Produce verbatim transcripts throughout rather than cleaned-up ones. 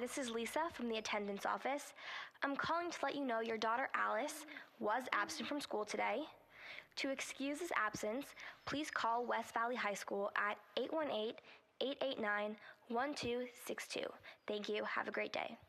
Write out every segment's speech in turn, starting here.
this is Lisa from the attendance office. I'm calling to let you know your daughter Alice was absent from school today. To excuse this absence, please call West Valley High School at eight one eight, eight eight nine, one two six two. Thank you. Have a great day.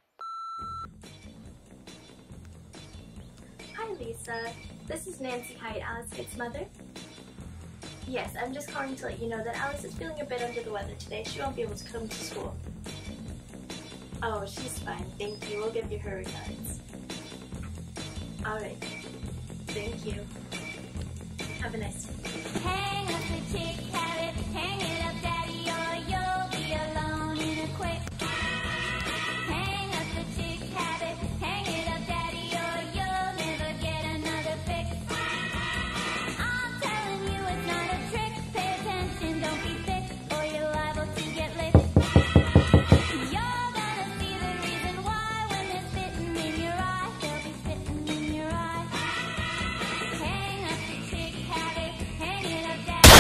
Hi Lisa, this is Nancy Hyde, Alice's mother. Yes, I'm just calling to let you know that Alice is feeling a bit under the weather today. She won't be able to come to school. Oh, she's fine. Thank you. We'll give you her regards. Alright. Thank you. Have a nice day. Hang up the chick habit, hang it up daddy, or you'll be alone in a quick. Hang up the chick habit, hang it up daddy, or you'll never get another fix. I'm telling you it's not a trick, pay attention, don't be thick, or you're liable to get licked. You're gonna see the reason why when they're spitting in your eye, they'll be spitting in your eye. Hang up the chick habit, hang it up daddy.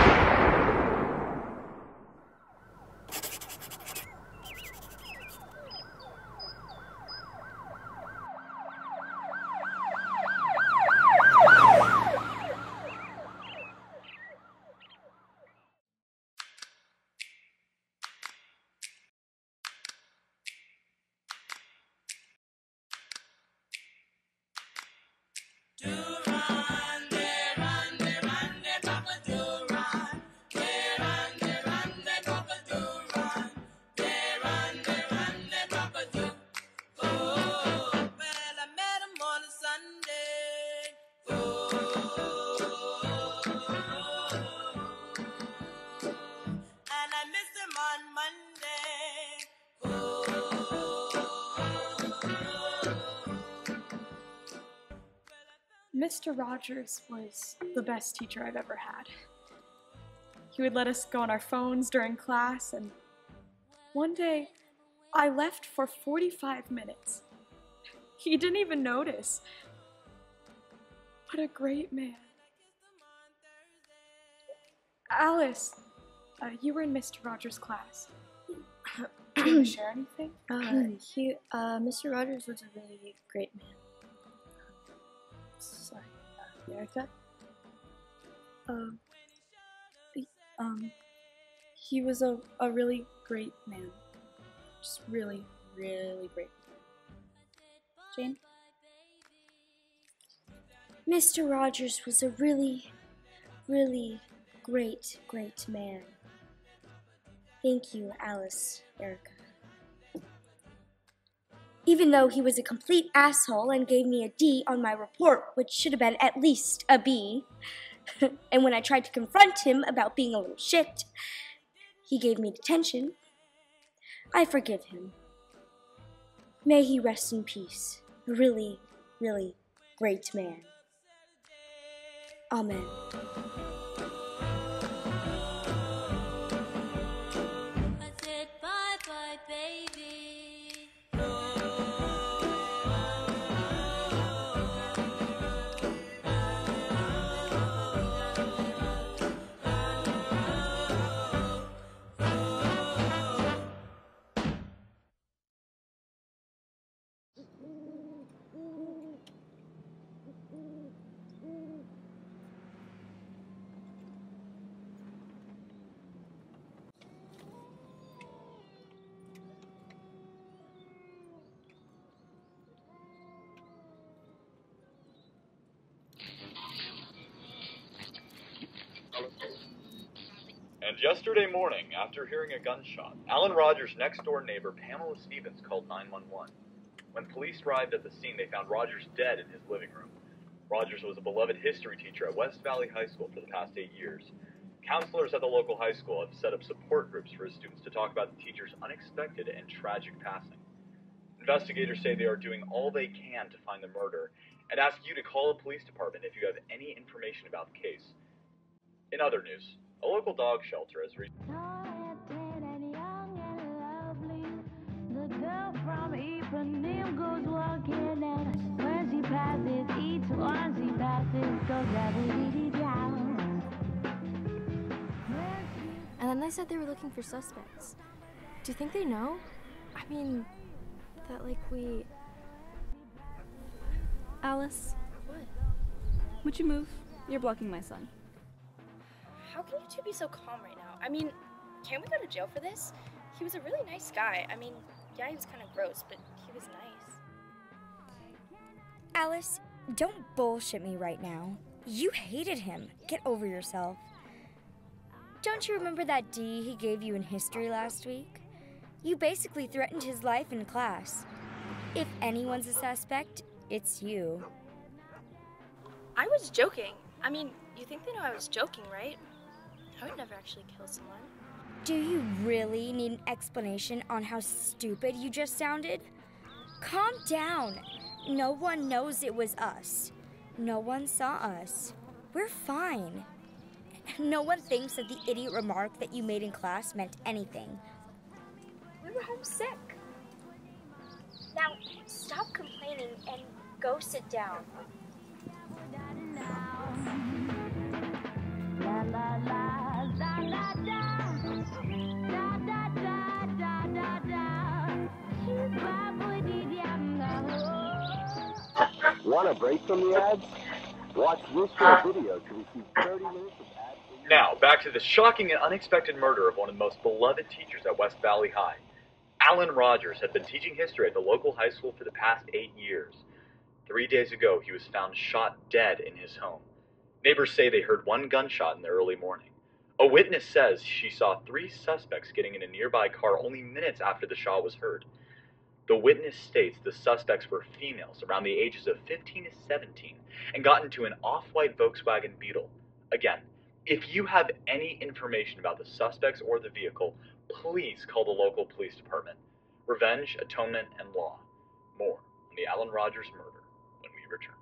Mister Rogers was the best teacher I've ever had. He would let us go on our phones during class, and one day I left for forty-five minutes. He didn't even notice. What a great man. Alice, uh, you were in Mister Rogers' class. Do you want to share anything? Uh, he, uh, Mister Rogers was a really great man. Sorry, uh, Erica? Um, he- um, he was a, a really great man. Just really, really great. Jane? Mister Rogers was a really, really great, great man. Thank you, Alice, Erica. Even though he was a complete asshole and gave me a D on my report, which should have been at least a B, and when I tried to confront him about being a little shit, he gave me detention, I forgive him. May he rest in peace. A really, really great man. Amen. I said bye bye baby. And yesterday morning, after hearing a gunshot, Alan Rogers' next-door neighbor, Pamela Stevens, called nine one one. When police arrived at the scene, they found Rogers dead in his living room. Rogers was a beloved history teacher at West Valley High School for the past eight years. Counselors at the local high school have set up support groups for his students to talk about the teacher's unexpected and tragic passing. Investigators say they are doing all they can to find the murderer and ask you to call the police department if you have any information about the case. In other news, a local dog shelter has reached... The girl from Ipanema goes walking, and when she passes, each one she passes goes gravity down. And then they said they were looking for suspects. Do you think they know? I mean, that, like, we... Alice? What? Would you move? You're blocking my son. How can you two be so calm right now? I mean, can't we go to jail for this? He was a really nice guy. I mean, yeah, he was kind of gross, but he was nice. Alice, don't bullshit me right now. You hated him. Get over yourself. Don't you remember that D he gave you in history last week? You basically threatened his life in class. If anyone's a suspect, it's you. I was joking. I mean, you think they know I was joking, right? I would never actually kill someone. Do you really need an explanation on how stupid you just sounded? Calm down. No one knows it was us. No one saw us. We're fine. No one thinks that the idiot remark that you made in class meant anything. We were homesick. Now, stop complaining and go sit down. Want a break from the ads? Watch this short video to receive thirty minutes of ads. Now, back to the shocking and unexpected murder of one of the most beloved teachers at West Valley High. Alan Rogers had been teaching history at the local high school for the past eight years. Three days ago, he was found shot dead in his home. Neighbors say they heard one gunshot in the early morning. A witness says she saw three suspects getting in a nearby car only minutes after the shot was heard. The witness states the suspects were females around the ages of fifteen to seventeen and got into an off-white Volkswagen Beetle. Again, if you have any information about the suspects or the vehicle, please call the local police department. Revenge, atonement, and law. More on the Alan Rogers murder when we return.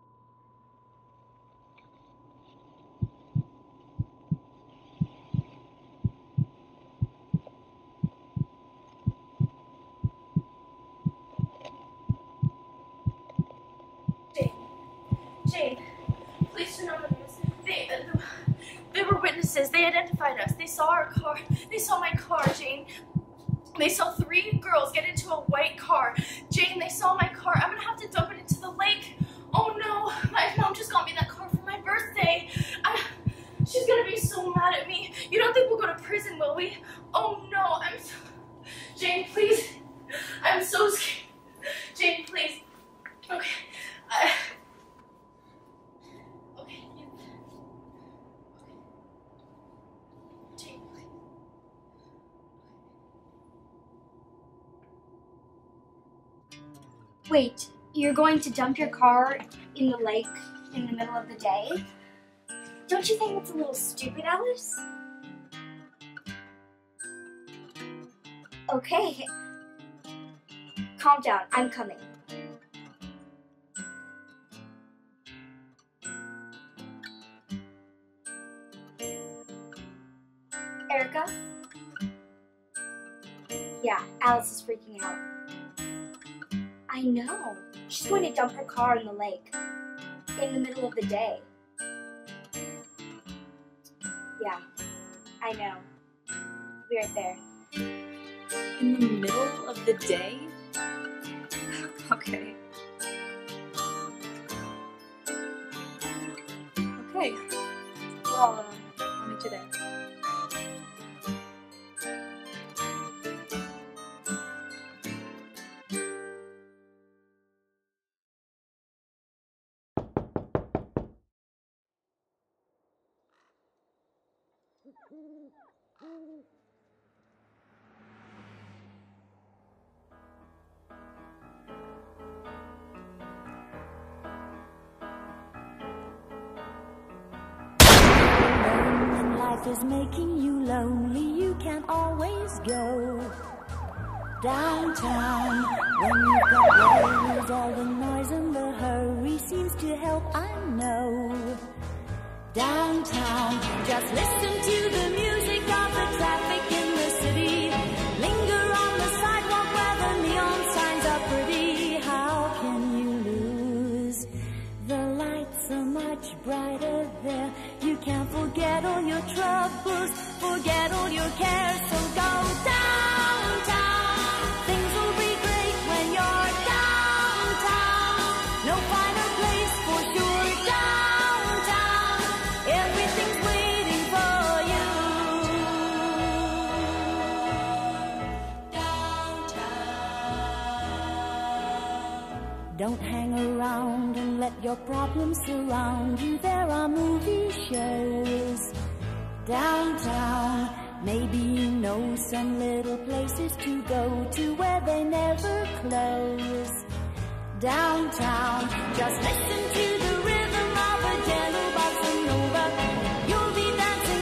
Jane, please turn on the news. They, uh, they were witnesses. They identified us. They saw our car. They saw my car, Jane. They saw three girls get into a white car. Jane, they saw my car. I'm gonna have to dump it into the lake. Oh no, my mom just got me that car for my birthday. I, she's gonna be so mad at me. You don't think we'll go to prison, will we? Oh no, I'm so... Jane, please. I'm so scared. Jane, please. Okay. I... Wait, you're going to dump your car in the lake in the middle of the day? Don't you think it's a little stupid, Alice? Okay. Calm down, I'm coming. Erica? Yeah, Alice is freaking out. I know. She's going to dump her car in the lake. In the middle of the day. Yeah, I know. Be right there. In the middle of the day? Okay. Okay. Well, uh, I'll meet you there. Life is making you lonely, you can't always go downtown. When you've got worries, all the noise and the hurry seems to help, I know. Downtown, just listen to the music of the traffic in the city. Linger on the sidewalk where the neon signs are pretty. How can you lose? The lights are much brighter there. You can't forget all your troubles, forget all your cares. So go downtown. Things will be great when you're Don't hang around and let your problems surround you. There are movie shows downtown. Maybe you know some little places to go to where they never close. Downtown, just listen to the